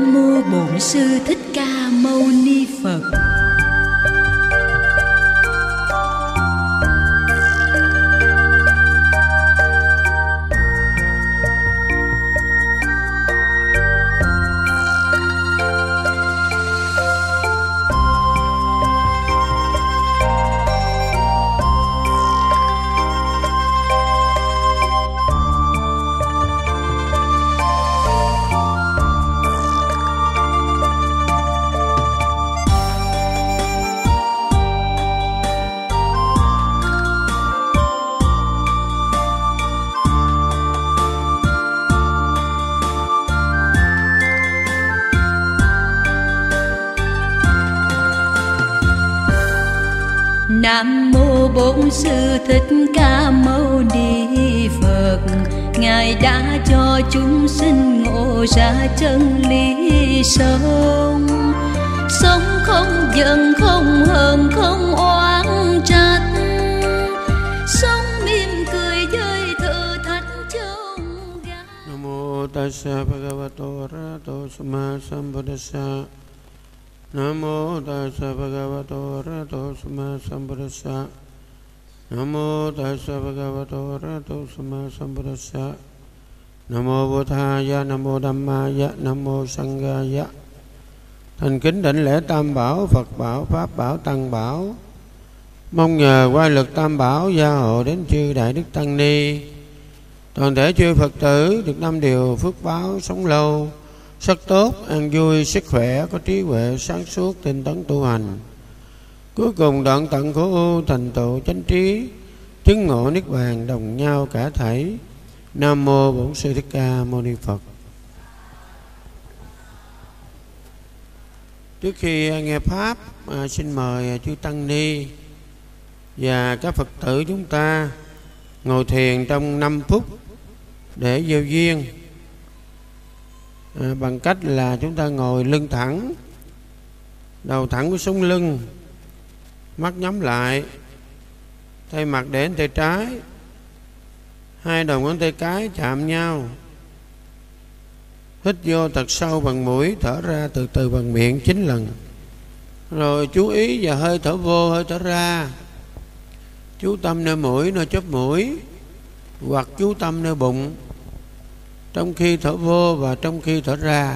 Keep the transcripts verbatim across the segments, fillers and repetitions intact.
Nam mô Bổn Sư Thích Ca Mâu Ni Phật. Nam mô Bổn Sư Thích Ca Mâu Ni Phật. Ngài đã cho chúng sinh ngộ ra chân lý sống. Sống không giận, không hờn, không oán trách. Sống mỉm cười với thử thách chông gai. Nam mô Tassa Bhagavato Arahato Samma Sambuddhassa. Nam mô Tassa Bhagavato Arahato Samma Sambuddhassa. Nam mô Tassa Bhagavato Arahato Samma Sambuddhassa. Nam mô Buddhaya, Nam mô Dhammaya, Nam mô Sanghaya. Thành kính đảnh lễ Tam Bảo, Phật Bảo, Pháp Bảo, Tăng Bảo. Mong nhờ quay lực Tam Bảo gia hộ đến chư Đại Đức Tăng Ni, toàn thể chư Phật tử được năm điều phước báo, sống lâu, sắc tốt, an vui, sức khỏe, có trí huệ, sáng suốt, tinh tấn tu hành. Cuối cùng đoạn tận khổ ưu, thành tựu chánh trí, chứng ngộ niết bàn, đồng nhau cả thảy. Nam mô Bổn Sư Thích Ca Mâu Ni Phật. Trước khi nghe pháp, à, xin mời chư Tăng Ni và các Phật tử chúng ta ngồi thiền trong năm phút để gieo duyên. À, bằng cách là chúng ta ngồi lưng thẳng, đầu thẳng với sống lưng, mắt nhắm lại, tay mặt để lên tay trái, hai đầu ngón tay cái chạm nhau. Hít vô thật sâu bằng mũi, thở ra từ từ bằng miệng chín lần. Rồi chú ý vào hơi thở vô, hơi thở ra. Chú tâm nơi mũi, nơi chóp mũi, hoặc chú tâm nơi bụng, trong khi thở vô và trong khi thở ra.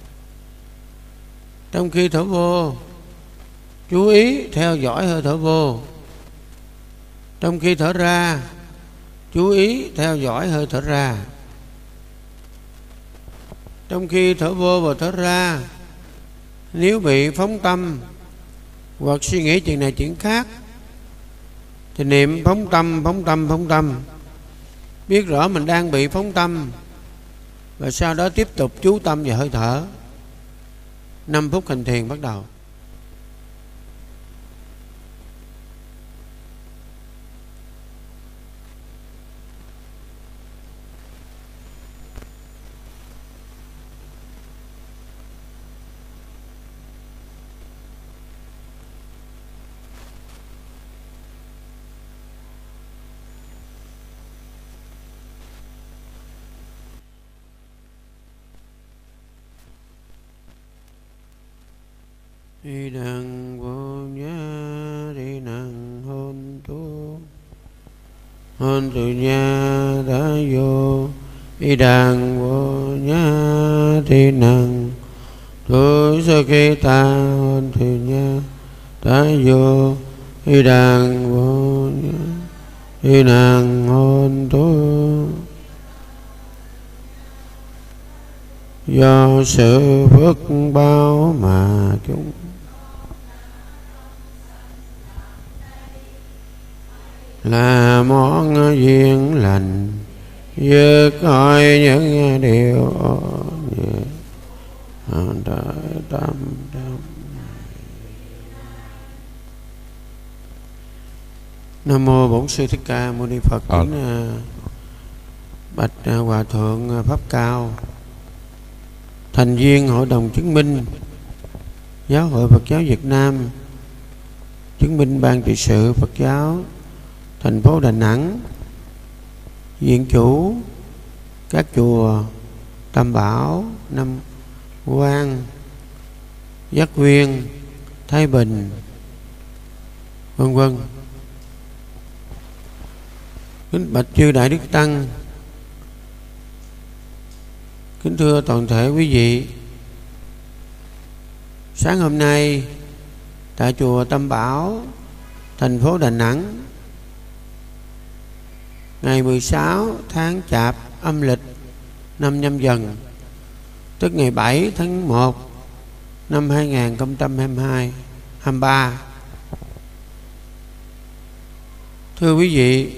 Trong khi thở vô, chú ý theo dõi hơi thở vô. Trong khi thở ra, chú ý theo dõi hơi thở ra. Trong khi thở vô và thở ra, nếu bị phóng tâm hoặc suy nghĩ chuyện này chuyện khác thì niệm phóng tâm, phóng tâm, phóng tâm. Biết rõ mình đang bị phóng tâm và sau đó tiếp tục chú tâm vào hơi thở. Năm phút hành thiền bắt đầu. Đi đằng vô nhà, đi đằng hôn tu, hôn từ nhà đã vô. Đi đằng vô nhà, đi đằng tu, sau khi ta hôn từ nhà đã vô. Đi đằng vô nhà, đi đằng hôn tu. Do sự phước báo mà chúng là món duyên lành, vượt khỏi những điều như trời tâm tâm. Nam mô Bổn Sư Thích Ca Mâu Ni Phật. Kính à. bạch à, Hòa Thượng Pháp Cao, thành viên Hội đồng chứng minh Giáo hội Phật giáo Việt Nam, chứng minh ban trị sự Phật giáo thành phố Đà Nẵng, viện chủ các chùa Tam Bảo, năm Quang, Giác Nguyên, Thái Bình, vân vân. Kính bạch chư Đại Đức Tăng, kính thưa toàn thể quý vị. Sáng hôm nay tại chùa Tam Bảo, thành phố Đà Nẵng, ngày mười sáu tháng Chạp âm lịch năm Nhâm Dần, tức ngày bảy tháng một năm hai nghìn không trăm hai mươi hai, hai mươi ba. Thưa quý vị,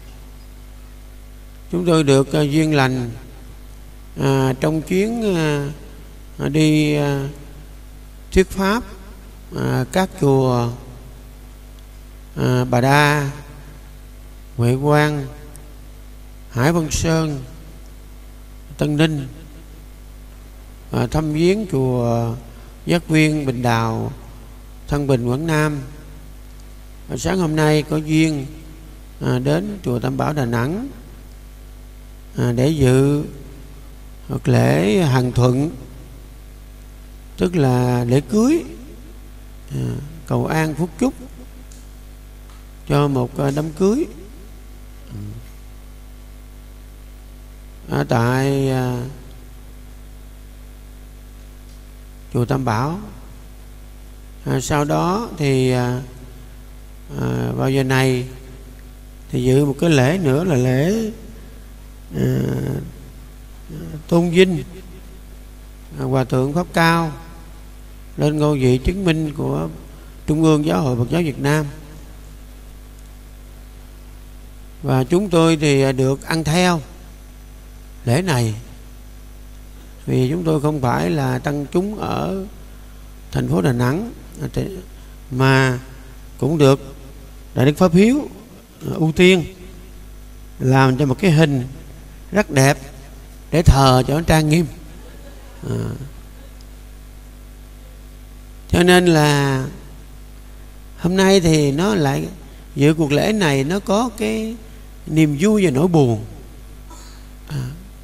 chúng tôi được uh, duyên lành à, trong chuyến à, đi à, thuyết pháp à, các chùa à, Bà Đa, Huệ Quang, Hải Vân Sơn, Tân Ninh, à, thăm viếng chùa Giác Nguyên, Bình Đào, Thân Bình, Quảng Nam. À, sáng hôm nay có duyên à, đến chùa Tam Bảo Đà Nẵng à, để dự lễ Hằng Thuận, tức là lễ cưới, à, cầu an phúc chúc cho một đám cưới à, tại à, chùa Tam Bảo. À, sau đó thì à, à, vào giờ này thì dự một cái lễ nữa là lễ à, tôn vinh à, Hòa Thượng Pháp Cao lên ngôi vị chứng minh của Trung ương Giáo hội Phật giáo Việt Nam. Và chúng tôi thì được ăn theo lễ này, vì chúng tôi không phải là tăng chúng ở thành phố Đà Nẵng, mà cũng được Đại Đức Pháp Hiếu ưu tiên làm cho một cái hình rất đẹp để thờ cho nó trang nghiêm. à. Cho nên là hôm nay thì nó lại giữa cuộc lễ này nó có cái niềm vui và nỗi buồn. à.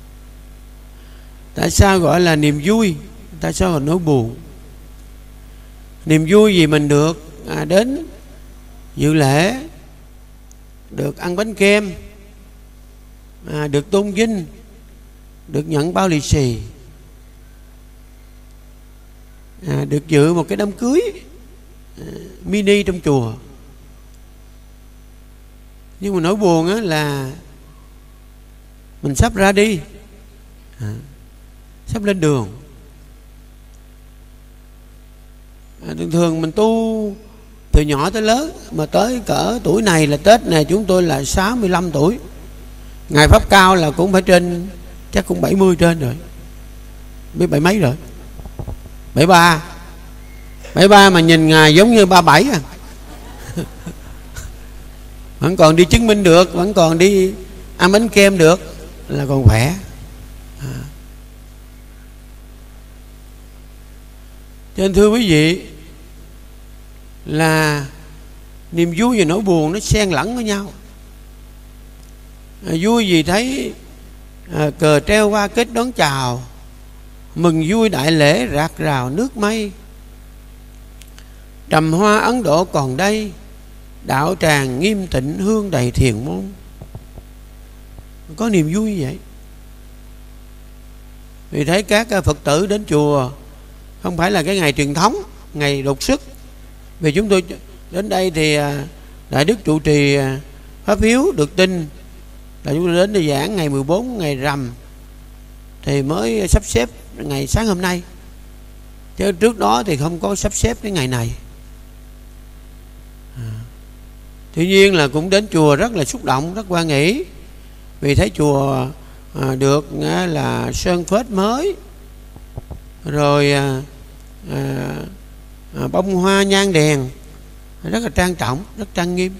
Tại sao gọi là niềm vui? Tại sao gọi nỗi buồn? Niềm vui vì mình được à, đến dự lễ, được ăn bánh kem, à, được tôn vinh, được nhận bao lì xì, à, được dự một cái đám cưới à, mini trong chùa. Nhưng mà nỗi buồn á là mình sắp ra đi, à, sắp lên đường. à, Thường thường mình tu từ nhỏ tới lớn, mà tới cỡ tuổi này là Tết này chúng tôi là sáu mươi lăm tuổi. Ngài Pháp Cao là cũng phải trên, chắc cũng bảy mươi trên rồi, biết bảy mấy rồi, bảy ba, bảy ba mà nhìn Ngài giống như ba bảy à. Vẫn còn đi chứng minh được, vẫn còn đi ăn bánh kem được, là còn khỏe. à. Cho nên thưa quý vị, là niềm vui và nỗi buồn nó xen lẫn với nhau. à, Vui vì thấy à, cờ treo hoa kết đón chào, mừng vui đại lễ rạc rào nước mây. Trầm hoa Ấn Độ còn đây, đạo tràng nghiêm tịnh hương đầy thiền môn. Có niềm vui vậy. Vì thấy các Phật tử đến chùa không phải là cái ngày truyền thống, ngày đột xuất. Vì chúng tôi đến đây thì Đại Đức trụ trì Pháp Hiếu được tin là chúng tôi đến để giảng ngày mười bốn, ngày rằm, thì mới sắp xếp ngày sáng hôm nay, chứ trước đó thì không có sắp xếp cái ngày này. à. Tuy nhiên là cũng đến chùa rất là xúc động, rất hoan hỷ, vì thấy chùa à, được à, là sơn phết mới, rồi à, à, à, bông hoa nhang đèn rất là trang trọng, rất trang nghiêm.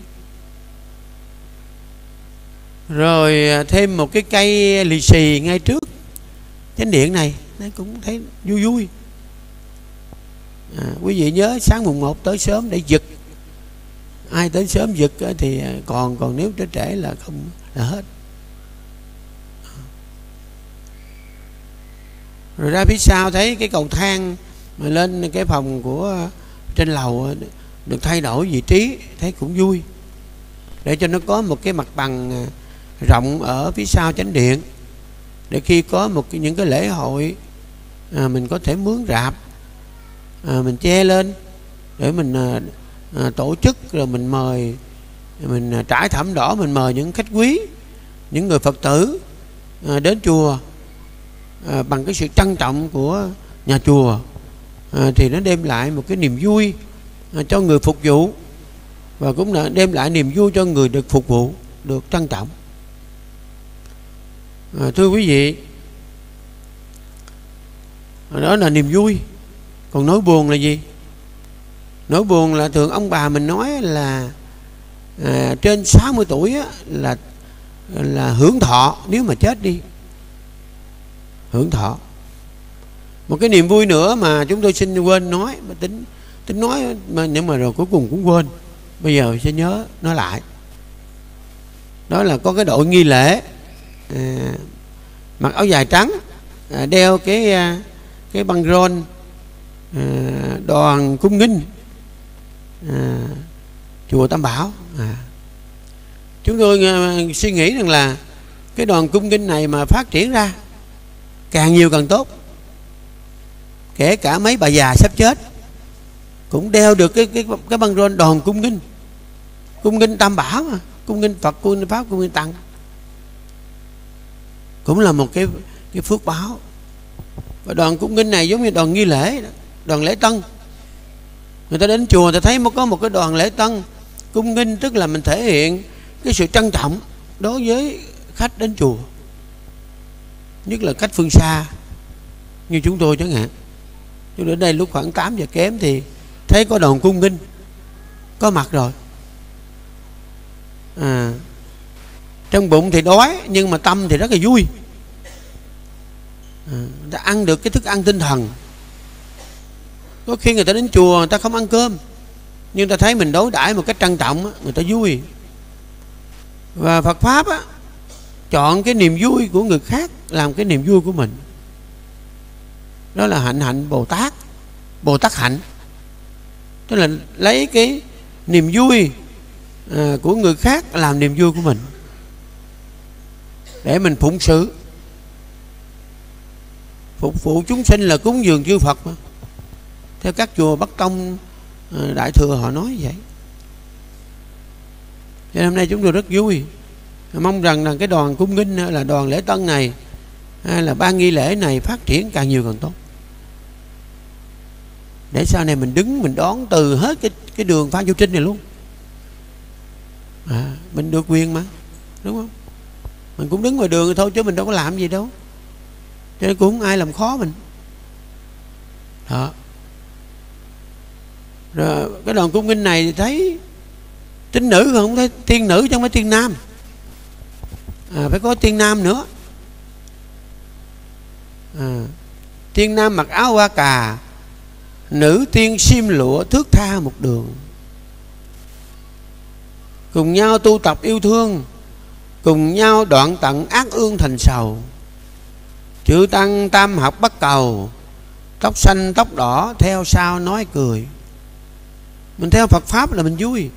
Rồi à, thêm một cái cây lì xì ngay trước chánh điện này, nó cũng thấy vui vui. à, Quý vị nhớ sáng mùng một tới sớm để giật. Ai tới sớm giật thì còn, còn nếu tới trễ là không, là hết. Rồi ra phía sau thấy cái cầu thang mà lên cái phòng của trên lầu được thay đổi vị trí, thấy cũng vui, để cho nó có một cái mặt bằng rộng ở phía sau chánh điện, để khi có một cái, những cái lễ hội à, mình có thể mướn rạp à, mình che lên để mình à, à, tổ chức, rồi mình mời, mình à, trải thảm đỏ, mình mời những khách quý, những người Phật tử à, đến chùa à, bằng cái sự trân trọng của nhà chùa à, thì nó đem lại một cái niềm vui à, cho người phục vụ, và cũng là đem lại niềm vui cho người được phục vụ, được trân trọng. À, thưa quý vị, đó là niềm vui. Còn nỗi buồn là gì? Nỗi buồn là thường ông bà mình nói là à, trên sáu mươi tuổi á, là là hưởng thọ nếu mà chết đi, hưởng thọ. Một cái niềm vui nữa mà chúng tôi xin quên nói, mà tính tính nói mà nhưng mà rồi cuối cùng cũng quên, bây giờ sẽ nhớ nói lại. Đó là có cái đội nghi lễ à, mặc áo dài trắng, à, đeo cái à, cái băng rôn à, đoàn cung nghinh à, chùa Tam Bảo. à. Chúng tôi à, suy nghĩ rằng là cái đoàn cung nghinh này mà phát triển ra càng nhiều càng tốt. Kể cả mấy bà già sắp chết cũng đeo được cái cái cái băng rôn đoàn cung nghinh, cung nghinh Tam Bảo mà, cung nghinh Phật, cung nghinh Pháp, cung nghinh Tăng, cũng là một cái cái phước báo. Và đoàn cung nghinh này giống như đoàn nghi lễ đó, đoàn lễ tân. Người ta đến chùa người ta thấy có một cái đoàn lễ tân cung nghinh, tức là mình thể hiện cái sự trân trọng đối với khách đến chùa, nhất là khách phương xa như chúng tôi chẳng hạn. Chúng đến đây lúc khoảng tám giờ kém thì thấy có đoàn cung nghinh có mặt rồi. À, trong bụng thì đói nhưng mà tâm thì rất là vui. À, người ta ăn được cái thức ăn tinh thần. Có khi người ta đến chùa người ta không ăn cơm, nhưng ta thấy mình đối đãi một cách trân trọng, người ta vui. Và Phật Pháp á, chọn cái niềm vui của người khác làm cái niềm vui của mình. Đó là hạnh hạnh Bồ Tát, Bồ Tát hạnh. Tức là lấy cái niềm vui à, của người khác làm niềm vui của mình, để mình phụng sự, phục vụ chúng sinh là cúng dường chư Phật mà. Theo các chùa Bắc Tông à, Đại Thừa họ nói vậy. Cho nên hôm nay chúng tôi rất vui, mong rằng là cái đoàn cung nghinh là đoàn lễ tân này hay là ban nghi lễ này phát triển càng nhiều càng tốt, để sau này mình đứng mình đón từ hết cái cái đường Phan Chu Trinh này luôn. À, mình được quyền mà, đúng không? Mình cũng đứng ngoài đường thôi chứ mình đâu có làm gì đâu, cho nên cũng không ai làm khó mình. Đó. Rồi cái đoàn cung nghinh này thì thấy tín nữ không, thấy tiên nữ chứ không phải tiên nam. À, phải có tiên nam nữa. À, tiên nam mặc áo hoa cà, nữ tiên xiêm lụa thước tha một đường, cùng nhau tu tập yêu thương, cùng nhau đoạn tận ác ương thành sầu. Chữ tăng tam học bắt cầu, tóc xanh tóc đỏ theo sau nói cười. Mình theo Phật Pháp là mình vui.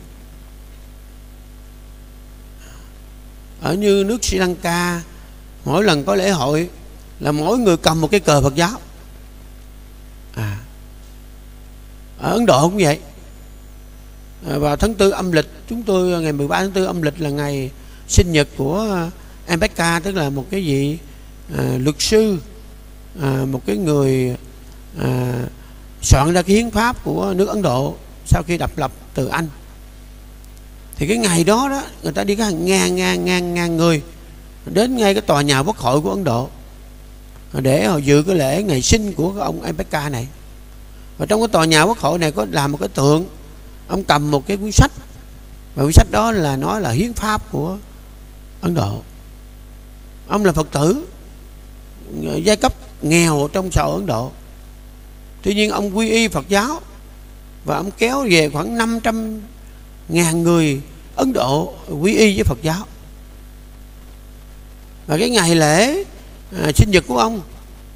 Ở như nước Sri Lanka, mỗi lần có lễ hội là mỗi người cầm một cái cờ Phật giáo. À, ở Ấn Độ cũng vậy. À, vào tháng tư âm lịch, chúng tôi ngày mười ba tháng tư âm lịch là ngày sinh nhật của Ambedkar, tức là một cái vị à, luật sư, à, một cái người à, soạn ra cái hiến pháp của nước Ấn Độ sau khi độc lập từ Anh. Thì cái ngày đó đó người ta đi có hàng ngàn ngàn ngàn ngàn người đến ngay cái tòa nhà Quốc hội của Ấn Độ để họ dự cái lễ ngày sinh của cái ông Ambedkar này. Và trong cái tòa nhà Quốc hội này có làm một cái tượng, ông cầm một cái cuốn sách, và cuốn sách đó là nói là hiến pháp của Ấn Độ. Ông là Phật tử giai cấp nghèo trong xã hội Ấn Độ, tuy nhiên ông quy y Phật giáo, và ông kéo về khoảng năm trăm ngàn người Ấn Độ quy y với Phật giáo. Và cái ngày lễ à, sinh nhật của ông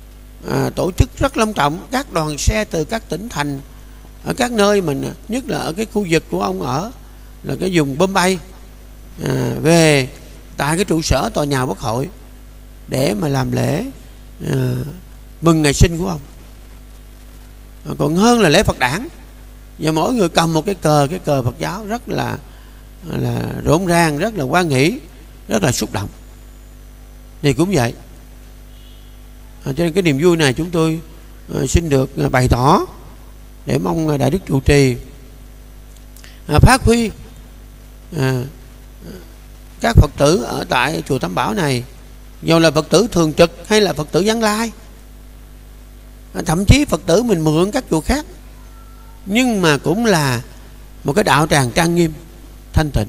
à, tổ chức rất long trọng. Các đoàn xe từ các tỉnh thành ở các nơi mình, nhất là ở cái khu vực của ông ở là cái vùng Bombay, à, về tại cái trụ sở tòa nhà Quốc hội để mà làm lễ à, mừng ngày sinh của ông. À, còn hơn là lễ Phật đản, và mỗi người cầm một cái cờ, cái cờ Phật giáo rất là là rộn ràng, rất là hoan hỷ, rất là xúc động. Thì cũng vậy. À, cho nên cái niềm vui này chúng tôi à, xin được à, bày tỏ để mong Đại Đức trụ trì à, phát huy à, các Phật tử ở tại chùa Tam Bảo này, dù là Phật tử thường trực hay là Phật tử vãng lai, à, thậm chí Phật tử mình mượn các chùa khác, nhưng mà cũng là một cái đạo tràng trang nghiêm thanh tịnh,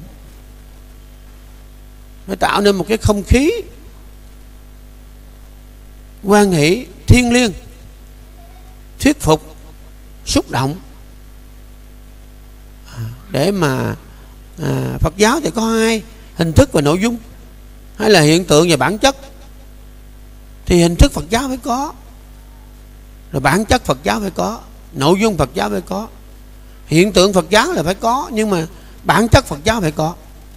phải tạo nên một cái không khí hoan hỷ, thiêng liêng, thuyết phục, xúc động, để mà à, Phật giáo thì có hai hình thức và nội dung, hay là hiện tượng và bản chất. Thì hình thức Phật giáo phải có, rồi bản chất Phật giáo phải có, nội dung Phật giáo phải có. Hiện tượng Phật giáo là phải có, nhưng mà bản chất Phật giáo phải có.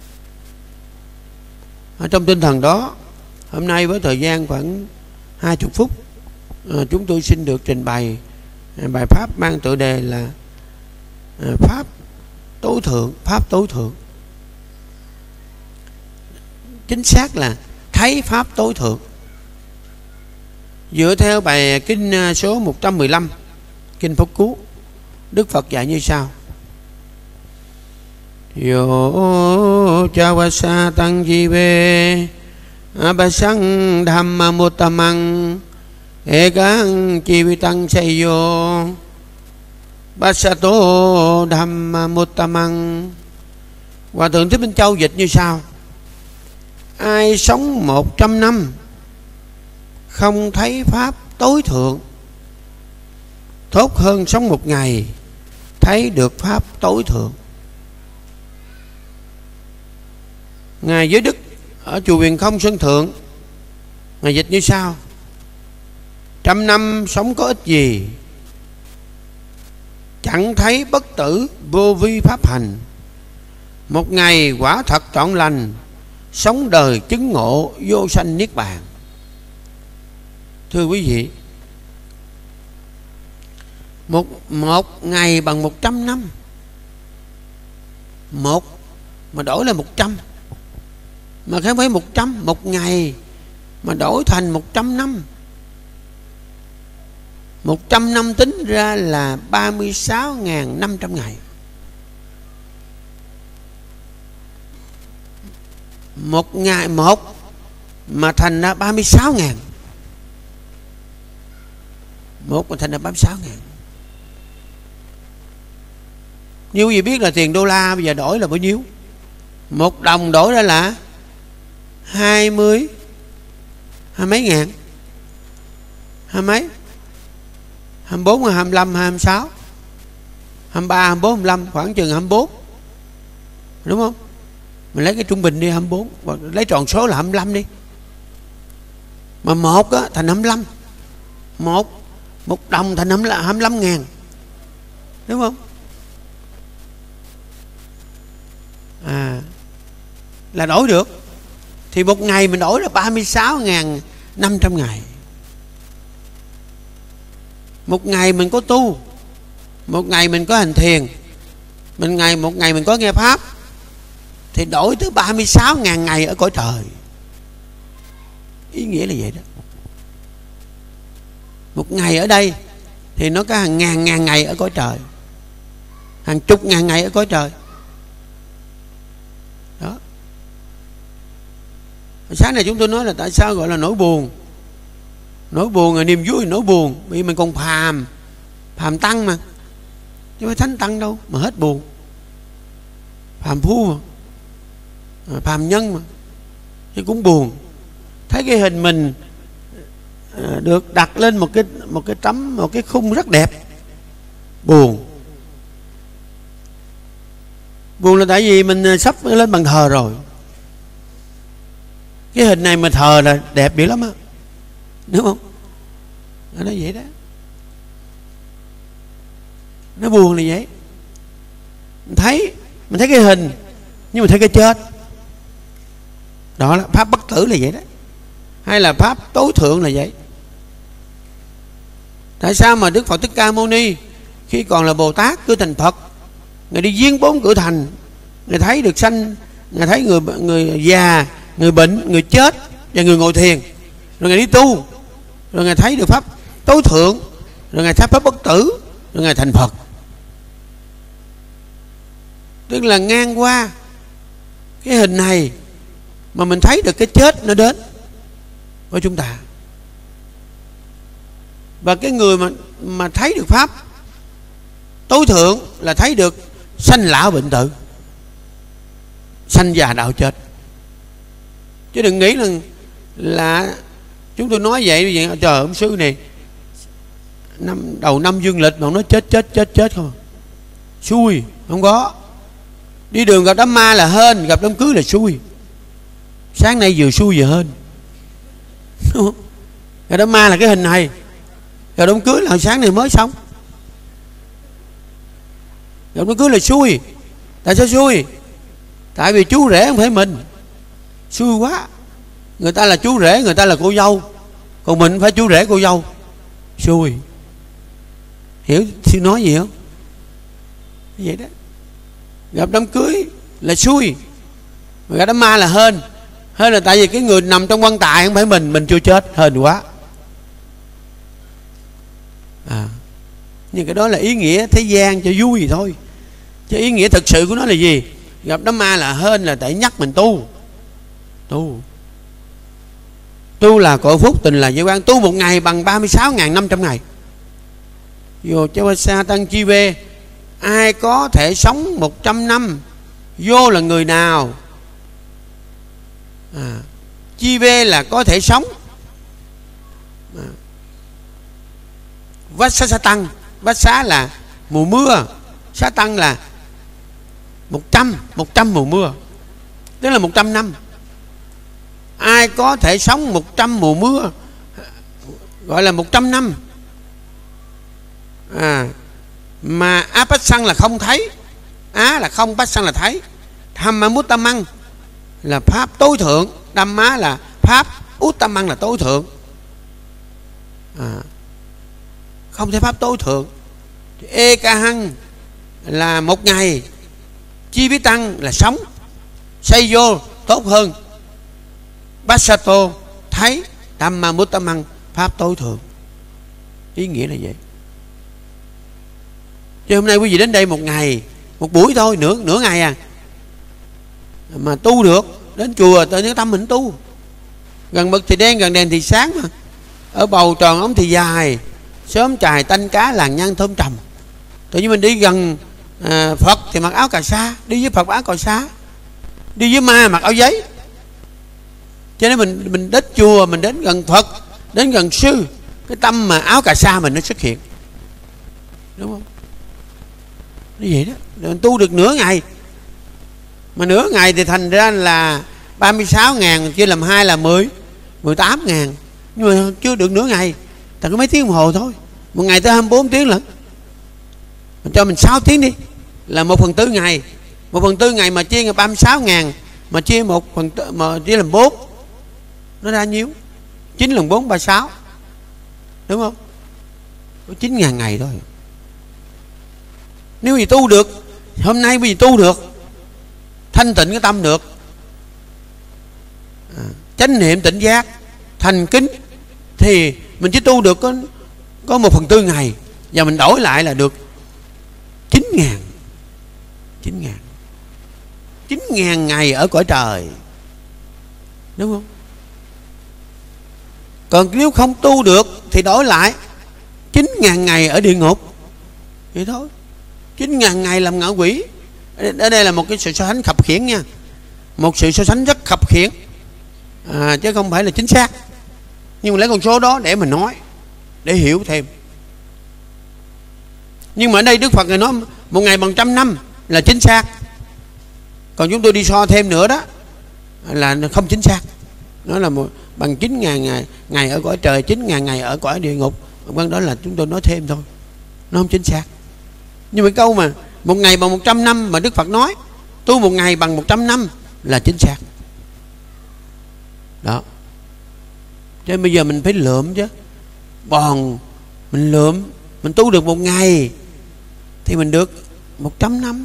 Ở trong tinh thần đó, hôm nay với thời gian khoảng hai mươi phút, à, chúng tôi xin được trình bày bài pháp mang tựa đề là à, Pháp tối thượng. Pháp tối thượng, chính xác là thấy Pháp tối thượng. Dựa theo bài kinh số một trăm mười lăm, kinh Pháp Cú, Đức Phật dạy như sau: Yo chawasa tăng jive abasang dhamma mutamang ekang jivitang sayo basato dhamma mutamang. Hòa thượng Thích Minh Châu dịch như sau: ai sống một trăm năm không thấy Pháp tối thượng, tốt hơn sống một ngày thấy được Pháp tối thượng. Ngài Giới Đức ở chùa Huyền Không Sơn Thượng, Ngài dịch như sau: trăm năm sống có ích gì, chẳng thấy bất tử vô vi pháp hành. Một ngày quả thật trọn lành, sống đời chứng ngộ vô sanh niết bàn. Thưa quý vị, Một, một ngày bằng một trăm năm. Một mà đổi là một trăm, mà không phải một trăm. Một ngày mà đổi thành một trăm năm. Một trăm năm tính ra là ba mươi sáu nghìn năm trăm ngày. Một ngày một mà thành ra ba mươi sáu ngàn. Một mà thành ra ba mươi sáu ngàn. Như quý vị biết là tiền đô la bây giờ đổi là bao nhiêu? Một đồng đổi ra là hai mươi, hai mấy ngàn, hai mấy, hai mươi bốn, hai mươi lăm, hai mươi sáu, hai mươi ba, hai mươi bốn, hai mươi lăm, khoảng chừng hai mươi bốn, đúng không? Mình lấy cái trung bình đi hai mươi bốn, lấy tròn số là hai mươi lăm đi. Mà một á, thành hai mươi lăm. Một Một đồng thành hai mươi lăm ngàn, đúng không? À, là đổi được. Thì một ngày mình đổi là ba mươi sáu nghìn năm trăm ngày. Một ngày mình có tu, một ngày mình có hành thiền, mình ngày một ngày mình có nghe pháp, thì đổi tới ba mươi sáu nghìn ngày ở cõi trời. Ý nghĩa là vậy đó. Một ngày ở đây thì nó có hàng ngàn ngàn ngày ở cõi trời, hàng chục ngàn ngày ở cõi trời. Đó. Sáng này chúng tôi nói là tại sao gọi là nỗi buồn. Nỗi buồn là niềm vui, nỗi buồn vì mình còn phàm, phàm tăng mà, chứ không phải thánh tăng đâu mà hết buồn. Phàm phu mà, phàm nhân mà, chứ cũng buồn. Thấy cái hình mình được đặt lên một cái một cái tấm, một cái khung rất đẹp, buồn. Buồn là tại vì mình sắp lên bàn thờ rồi. Cái hình này mà thờ là đẹp dữ lắm á, đúng không? Nó nói vậy đó. Nó buồn là vậy. Mình thấy Mình thấy cái hình, nhưng mà thấy cái chết. Đó là pháp bất tử là vậy đó. Hay là pháp tối thượng là vậy. Tại sao mà Đức Phật Thích Ca Mâu Ni khi còn là Bồ Tát cứ thành Phật, Ngài đi viếng bốn cửa thành, Ngài thấy được sanh, Ngài thấy người người già, người bệnh, người chết và người ngồi thiền, rồi Ngài đi tu, rồi Ngài thấy được pháp tối thượng, rồi Ngài thấy pháp bất tử, rồi Ngài thành Phật. Tức là ngang qua cái hình này mà mình thấy được cái chết nó đến với chúng ta. Và cái người mà mà thấy được pháp tối thượng là thấy được sanh lão bệnh tử, sanh già đạo chết. Chứ đừng nghĩ là là chúng tôi nói vậy, vậy trời ông sư này năm đầu năm dương lịch mà ông nói chết chết chết chết không, xui. Không có. Đi đường gặp đám ma là hên, gặp đám cưới là xui. Sáng nay vừa xui vừa hên. Gặp đám ma là cái hình này, gặp đám cưới là sáng này mới xong. Gặp đám cưới là xui. Tại sao xui? Tại vì chú rể không phải mình. Xui quá. Người ta là chú rể, người ta là cô dâu, còn mình phải chú rể cô dâu. Xui. Hiểu sư nói gì không? Vậy đó. Gặp đám cưới là xui, mà gặp đám ma là hên. Hên là tại vì cái người nằm trong quan tài không phải mình, mình chưa chết, hên quá. À, nhưng cái đó là ý nghĩa thế gian cho vui thôi, chứ ý nghĩa thực sự của nó là gì? Gặp đám ma là hên là tại nhắc mình tu. Tu Tu là cội phúc, tình là giới quan. Tu một ngày bằng ba mươi sáu nghìn năm trăm ngày. Vô cho sa tăng chi về. Ai có thể sống một trăm năm? Vô là người nào? À, chi về là có thể sống. À, vát xá sa tăng. Vát xá là mùa mưa, xá tăng là một trăm, một trăm mùa mưa, tức là một trăm năm. Ai có thể sống một trăm mùa mưa gọi là một trăm năm. À, mà á bách xăng là không thấy. Á là không, bách xăng là thấy. Tham ma mút tam măng là pháp tối thượng. Đam má là pháp, út tam măng là tối thượng. À, không thể pháp tối thượng. Ê ca hăng là một ngày. Chi bí tăng là sống. Xây vô tốt hơn. Bát sa tô thấy. Tam ma mút tam măng pháp tối thượng. Ý nghĩa là vậy. Chứ hôm nay quý vị đến đây một ngày, một buổi thôi, nửa nửa ngày à, mà tu được. Đến chùa tới những tâm mình tu. Gần mực thì đen, gần đèn thì sáng mà. Ở bầu tròn ống thì dài. Sớm chài tanh cá làng nhang thơm trầm. Tự nhiên mình đi gần à, Phật thì mặc áo cà sa. Đi với Phật mặc áo cà sa. Đi với ma mặc áo giấy. Cho nên mình mình đến chùa, mình đến gần Phật, đến gần sư, cái tâm mà áo cà sa mình nó xuất hiện. Đúng không? Như vậy đó. Mình tu được nửa ngày. Mà nửa ngày thì thành ra là ba mươi sáu ngàn, chia làm hai là mười, mười tám ngàn. Nhưng mà chưa được nửa ngày. Tại có mấy tiếng đồng hồ thôi. Một ngày tới hai mươi bốn tiếng lận. Mình cho mình sáu tiếng đi, là một phần tư ngày. Một phần tư ngày mà chia là ba mươi sáu ngàn, mà chia một phần tư, mà chia làm bốn, nó ra nhiêu? Chín lần bốn, ba mươi sáu. Đúng không? Có chín ngàn ngày thôi. Nếu gì tu được, hôm nay vì tu được, thanh tịnh cái tâm được, à, chánh niệm tỉnh giác, thành kính, thì mình chỉ tu được có, có một phần tư ngày. Và mình đổi lại là được chín ngàn. Chín ngàn. Chín ngàn ngày ở cõi trời. Đúng không? Còn nếu không tu được thì đổi lại chín ngàn ngày ở địa ngục. Vậy thôi. Chín ngàn ngày làm ngạ quỷ. Ở đây là một cái sự so sánh khập khiễng nha. Một sự so sánh rất khập khiễng, à, chứ không phải là chính xác. Nhưng mà lấy con số đó để mình nói, để hiểu thêm. Nhưng mà ở đây Đức Phật Ngài nói một ngày bằng trăm năm là chính xác. Còn chúng tôi đi so thêm nữa đó là không chính xác. Nó là một, bằng chín ngàn ngày, ngày ở cõi trời, chín ngàn ngày ở cõi địa ngục, Quan đó là chúng tôi nói thêm thôi, nó không chính xác. Nhưng mà câu mà một ngày bằng một trăm năm mà Đức Phật nói tu một ngày bằng một trăm năm là chính xác. Đó. Cho nên bây giờ mình phải lượm chứ. Bòn mình lượm, mình tu được một ngày thì mình được một trăm năm.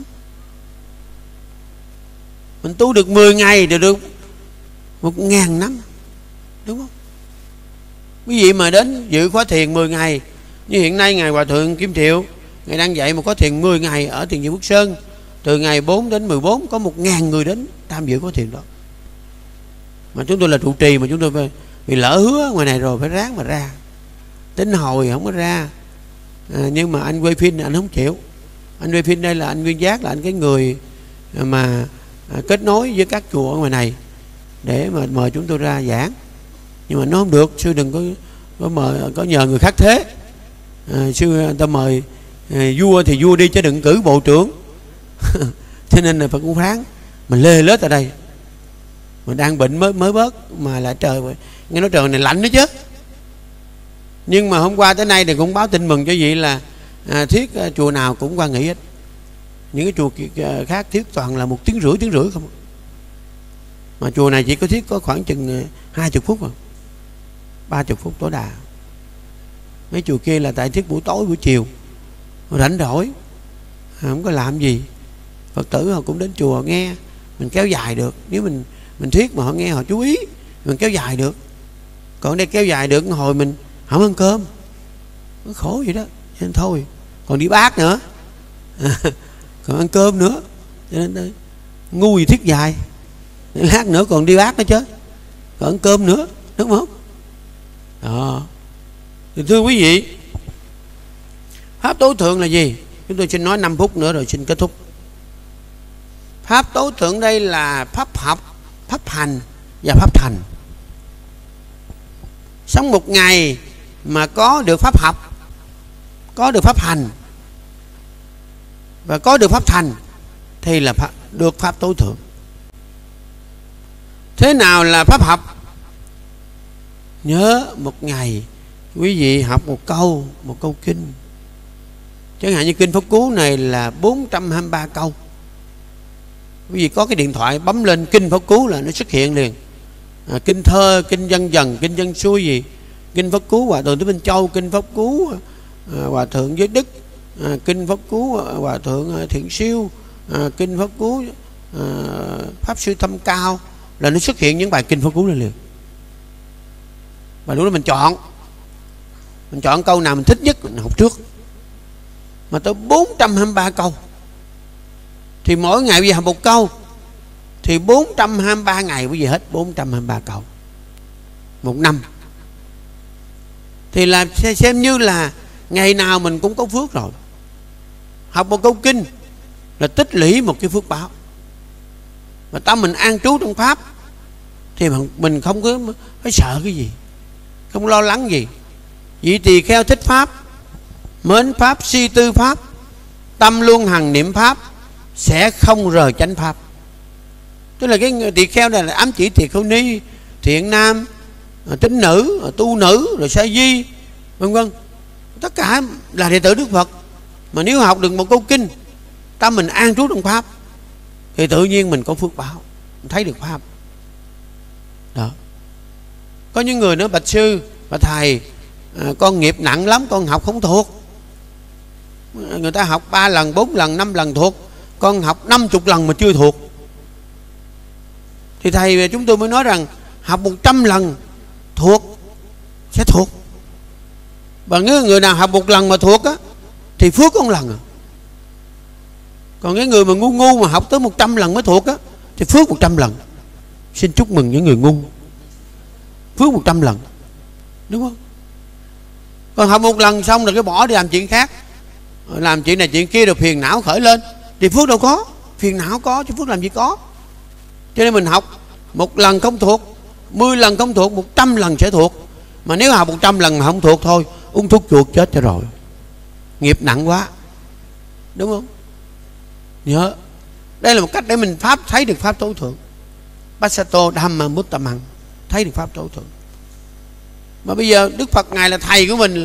Mình tu được mười ngày thì được một ngàn năm. Đúng không? Quý vị mà đến dự khóa thiền mười ngày, như hiện nay Ngài Hòa Thượng Kim Thiệu Ngài đang dạy một khóa thiền mười ngày ở Thiền viện Phước Sơn. Từ ngày bốn đến mười bốn có một ngàn người đến tham dự khóa thiền đó. Mà chúng tôi là trụ trì, mà chúng tôi phải, vì lỡ hứa ngoài này rồi phải ráng mà ra. Tính hồi không có ra. à, Nhưng mà anh quay phim anh không chịu. Anh quay phim đây là anh Nguyên Giác, là anh cái người mà à, kết nối với các chùa ở ngoài này để mà mời chúng tôi ra giảng. Nhưng mà nó không được, sư đừng có có mời, có nhờ người khác thế. à, Sư người ta mời à, vua thì vua đi chứ đừng cử bộ trưởng. Cho nên là phải cũng phán. Mình lê lết ở đây, mình đang bệnh mới mới bớt mà lại trời, nghe nói trời này lạnh đó chứ. Nhưng mà hôm qua tới nay thì cũng báo tin mừng cho vị là à, thiết à, chùa nào cũng qua nghỉ hết. Những cái chùa khác thiết toàn là một tiếng rưỡi tiếng rưỡi không. Mà chùa này chỉ có thiết có khoảng chừng hai chục phút rồi, ba chục phút tối đa. Mấy chùa kia là tại thiết buổi tối buổi chiều rảnh rỗi, không có làm gì. Phật tử họ cũng đến chùa nghe, mình kéo dài được. Nếu mình mình thuyết mà họ nghe họ chú ý, mình kéo dài được. Còn đây kéo dài được hồi mình không ăn cơm, nó khổ vậy đó. Cho nên thôi, còn đi bát nữa, còn ăn cơm nữa, cho nên ngu gì thuyết dài. Lát nữa còn đi bát nữa chứ, còn ăn cơm nữa, đúng không? Đó. Thì thưa quý vị, pháp tối thượng là gì? Chúng tôi xin nói năm phút nữa rồi xin kết thúc. Pháp tối thượng đây là pháp học, pháp hành và pháp thành. Sống một ngày mà có được pháp học, có được pháp hành và có được pháp thành thì là pháp, được pháp tối thượng. Thế nào là pháp học? Nhớ một ngày quý vị học một câu, một câu kinh. Chẳng hạn như kinh Pháp Cú này là bốn trăm hai mươi ba câu. Quý vị có cái điện thoại bấm lên kinh Pháp Cú là nó xuất hiện liền. à, Kinh thơ, kinh dân dần, kinh dân xuôi gì, kinh Pháp Cú Hòa Thượng Thích Minh Châu, kinh Pháp Cú à, Hòa Thượng Giới Đức, à, kinh Pháp Cú à, Hòa Thượng à, Thiện Siêu, à, kinh Pháp Cú à, Pháp Sư Thâm Cao, là nó xuất hiện những bài kinh Pháp Cú này liền. Và lúc đó mình chọn, mình chọn câu nào mình thích nhất mình học trước. Mà tới bốn trăm hai mươi ba câu thì mỗi ngày bây giờ học một câu thì bốn trăm hai mươi ba ngày bây giờ hết bốn trăm hai mươi ba câu. Một năm thì là xem như là ngày nào mình cũng có phước rồi. Học một câu kinh là tích lũy một cái phước báo. Mà tâm mình an trú trong pháp thì mình không có phải sợ cái gì, không lo lắng gì. Vị tỳ kheo thích pháp, mến pháp, si tư pháp, tâm luôn hằng niệm pháp, sẽ không rời chánh pháp. Tức là cái tỳ kheo này là ám chỉ tỳ kheo ni, thiện nam, tín nữ, tu nữ, rồi sa di, vân vân. Tất cả là đệ tử Đức Phật. Mà nếu học được một câu kinh, tâm mình an trú trong pháp thì tự nhiên mình có phước báo, mình thấy được pháp. Đó. Có những người nói bạch sư, bạch thầy, à, con nghiệp nặng lắm, con học không thuộc. Người ta học ba lần, bốn lần, năm lần thuộc, con học năm chục lần mà chưa thuộc. Thì thầy chúng tôi mới nói rằng học một trăm lần thuộc sẽ thuộc. Và nếu người nào học một lần mà thuộc á thì phước có một lần à. Còn cái người mà ngu ngu mà học tới một trăm lần mới thuộc á thì phước một trăm lần. Xin chúc mừng những người ngu, phước một trăm lần, đúng không? Còn học một lần xong rồi cái bỏ đi làm chuyện khác, làm chuyện này chuyện kia rồi phiền não khởi lên thì phước đâu có. Phiền não có chứ phước làm gì có. Cho nên mình học một lần không thuộc, mười lần không thuộc, một trăm lần sẽ thuộc. Mà nếu học một trăm lần mà không thuộc thôi, uống thuốc chuột chết cho rồi, nghiệp nặng quá, đúng không? Nhớ đây là một cách để mình pháp thấy được pháp tối thượng. Passato Dhamma Muttamang, thấy được pháp tối thượng. Mà bây giờ Đức Phật Ngài là thầy của mình,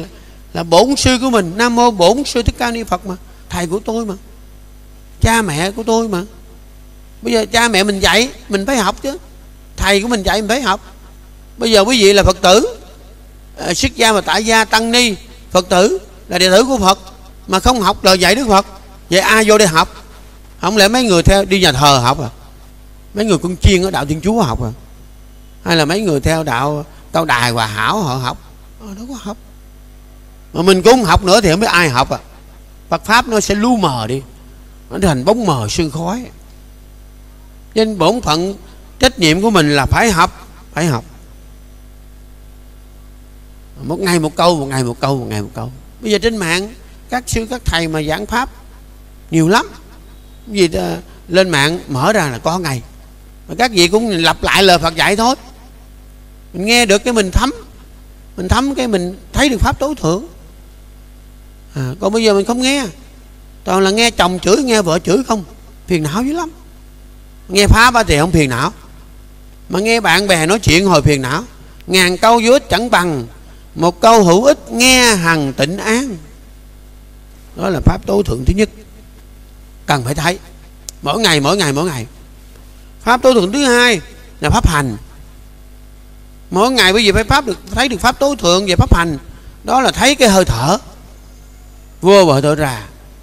là bổn sư của mình. Nam mô Bổn Sư Thích Ca Ni Phật mà, thầy của tôi mà, cha mẹ của tôi mà. Bây giờ cha mẹ mình dạy mình phải học chứ, thầy của mình dạy mình phải học. Bây giờ quý vị là Phật tử, à, xuất gia và tại gia tăng ni Phật tử, là đệ tử của Phật, mà không học lời dạy Đức Phật, vậy ai vô đây học? Không lẽ mấy người theo đi nhà thờ học à? Mấy người con chiên ở đạo Thiên Chúa học à? Hay là mấy người theo đạo Cao Đài Hòa Hảo họ học? Ờ, đâu có học. Mà mình cũng không học nữa thì không biết ai học à. Phật pháp nó sẽ lu mờ đi, nó thành bóng mờ sương khói. Nên bổn phận trách nhiệm của mình là phải học, phải học. Một ngày một câu, một ngày một câu, một ngày một câu. Bây giờ trên mạng các sư các thầy mà giảng pháp nhiều lắm. Vì ta, lên mạng mở ra là có ngày, mà các vị cũng lặp lại lời Phật dạy thôi. Mình nghe được cái mình thấm, mình thấm cái mình thấy được pháp tối thượng. À, còn bây giờ mình không nghe, toàn là nghe chồng chửi, nghe vợ chửi không, phiền não dữ lắm. Nghe pháp thì không phiền não, mà nghe bạn bè nói chuyện hồi phiền não. Ngàn câu vô ích chẳng bằng một câu hữu ích nghe hằng tịnh an. Đó là pháp tối thượng thứ nhất, cần phải thấy mỗi ngày mỗi ngày mỗi ngày. Pháp tối thượng thứ hai là pháp hành. Mỗi ngày bây giờ phải pháp được thấy được pháp tối thượng về pháp hành. Đó là thấy cái hơi thở vô và hơi thở ra.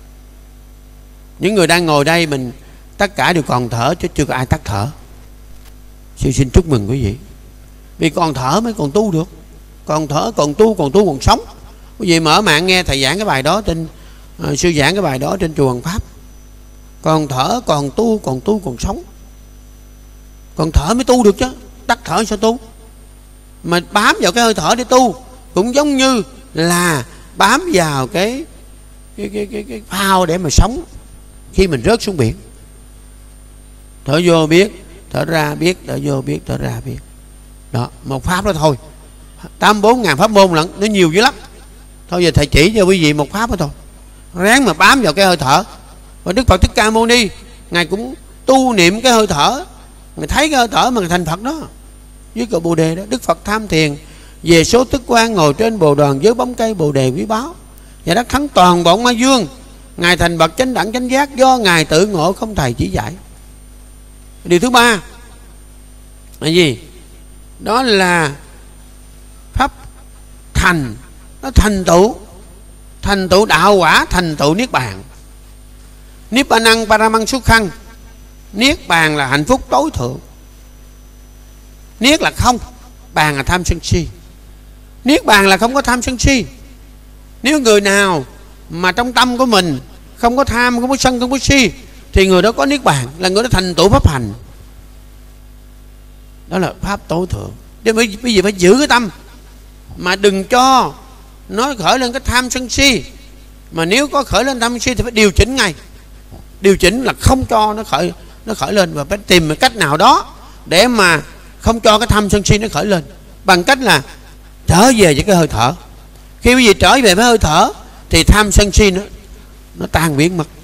Những người đang ngồi đây mình tất cả đều còn thở, chứ chưa có ai tắt thở. Sư xin chúc mừng quý vị, vì còn thở mới còn tu được. Còn thở, còn tu, còn tu, còn sống. Quý vị mở mạng nghe thầy giảng cái bài đó trên uh, sư giảng cái bài đó trên chùa Hoàng Pháp. Còn thở, còn tu, còn tu, còn sống. Còn thở mới tu được chứ, tắt thở sao tu? Mà bám vào cái hơi thở để tu cũng giống như là bám vào cái cái cái cái, cái phao để mà sống khi mình rớt xuống biển. Thở vô biết, thở ra biết, thở vô biết, thở ra biết. Đó, một pháp đó thôi. Tám bốn ngàn pháp môn lận, nó nhiều dữ lắm. Thôi giờ thầy chỉ cho quý vị một pháp đó thôi. Ráng mà bám vào cái hơi thở. Và Đức Phật Thích Ca Mâu Ni Ngài cũng tu niệm cái hơi thở. Ngài thấy cái hơi thở mà Ngài thành Phật đó. Với cội Bồ Đề đó. Đức Phật tham thiền về số tức quan, ngồi trên bồ đoàn với bóng cây bồ đề quý báu, và đắc thắng toàn bộ ma dương. Ngài thành bậc chánh đẳng chánh giác, do Ngài tự ngộ không thầy chỉ dạy. Điều thứ ba là gì? Đó là pháp thành. Nó thành tựu, thành tựu đạo quả, thành tựu niết bàn. Niết bàn năng paramang xuất khăn. Niết bàn là hạnh phúc tối thượng. Niết là không, bàn là tham sân si. Niết bàn là không có tham sân si. Nếu người nào mà trong tâm của mình không có tham, không có sân, không có si, thì người đó có niết bàn, là người đó thành tựu pháp hành. Đó là pháp tối thượng. Nên bây giờ phải giữ cái tâm, mà đừng cho nó khởi lên cái tham sân si. Mà nếu có khởi lên tham sân si thì phải điều chỉnh ngay. Điều chỉnh là không cho nó khởi nó khởi lên, và phải tìm một cách nào đó để mà không cho cái tham sân si nó khởi lên, bằng cách là trở về với cái hơi thở. Khi quý vị trở về với hơi thở thì tham sân si nó nó tan biến mất.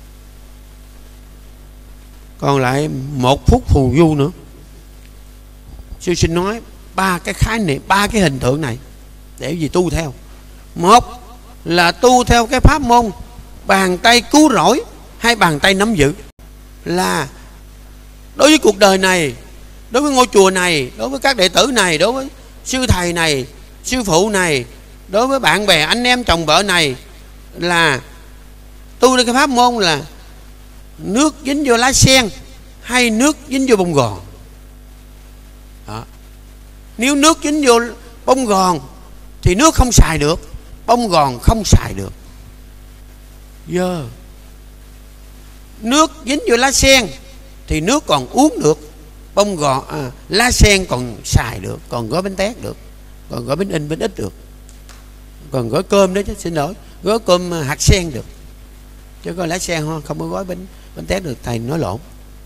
Còn lại một phút phù du nữa, sư xin nói ba cái khái niệm, ba cái hình tượng này để gì tu theo. Một là tu theo cái pháp môn bàn tay cứu rỗi hay bàn tay nắm giữ. Là đối với cuộc đời này, đối với ngôi chùa này, đối với các đệ tử này, đối với sư thầy này, sư phụ này, đối với bạn bè anh em chồng vợ này, là tu theo cái pháp môn là nước dính vô lá sen hay nước dính vô bông gòn. Đó. Nếu nước dính vô bông gòn thì nước không xài được, bông gòn không xài được. Giờ nước dính vô lá sen thì nước còn uống được, bông gòn à, lá sen còn xài được, còn gói bánh tét được, còn gói bánh in bánh ít được, còn gói cơm đó chứ, xin lỗi, gói cơm hạt sen được, chứ có lá sen không, không có gói bánh bánh tét được. Thầy nói lộn.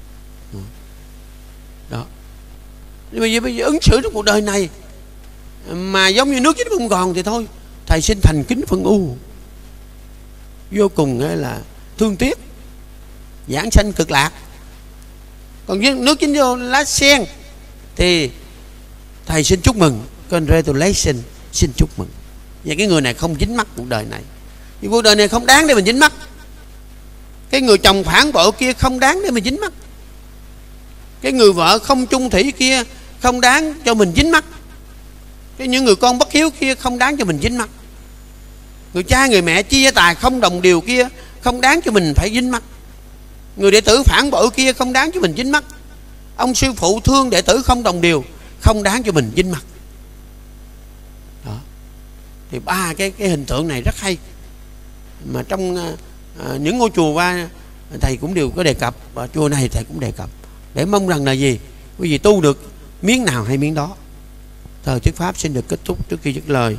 Đó. Nhưng mà bây giờ ứng xử trong cuộc đời này mà giống như nước dính bông gòn thì thôi, thầy xin thành kính phân ưu, vô cùng là thương tiếc, giảng sanh cực lạc. Còn nước dính vô lá sen thì thầy xin chúc mừng, congratulations, xin chúc mừng. Và cái người này không dính mắc cuộc đời này. Vì cuộc đời này không đáng để mình dính mắc. Cái người chồng phản bội kia không đáng để mình dính mắc. Cái người vợ không chung thủy kia không đáng cho mình dính mắc. Cái những người con bất hiếu kia không đáng cho mình dính mắc. Người cha người mẹ chia tài không đồng điều kia không đáng cho mình phải dính mắc. Người đệ tử phản bội kia không đáng cho mình dính mắc. Ông sư phụ thương đệ tử không đồng điều không đáng cho mình dính mắc. Đó. Thì ba cái cái hình tượng này rất hay, mà trong à, những ngôi chùa ba thầy cũng đều có đề cập, và chùa này thầy cũng đề cập, để mong rằng là gì, quý vị tu được miếng nào hay miếng đó. Thời thuyết pháp xin được kết thúc trước khi dứt lời.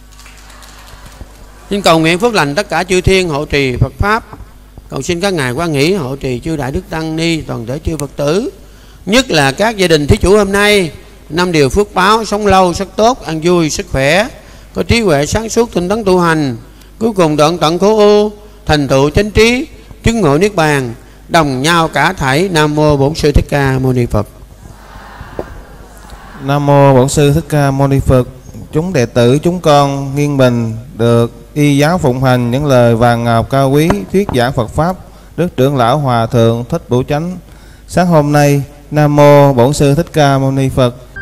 Xin cầu nguyện phước lành tất cả chư thiên hộ trì Phật pháp, cầu xin các ngài quan hỷ hộ trì chư đại đức tăng ni, toàn thể chư Phật tử, nhất là các gia đình thí chủ hôm nay năm điều phước báo, sống lâu sắc tốt, ăn vui sức khỏe, có trí huệ sáng suốt, tinh tấn tu hành, cuối cùng đoạn tận khổ ưu, thành tựu chánh trí, chứng ngộ niết bàn, đồng nhau cả thảy. Nam mô Bổn Sư Thích Ca Mâu Ni Phật. Nam mô Bổn Sư Thích Ca Mâu Ni Phật. Chúng đệ tử chúng con nghiêng mình được y giáo phụng hành những lời vàng ngọc cao quý thuyết giảng Phật pháp Đức trưởng lão Hòa thượng Thích Bửu Chánh. Sáng hôm nay, Nam mô Bổn Sư Thích Ca Mâu Ni Phật.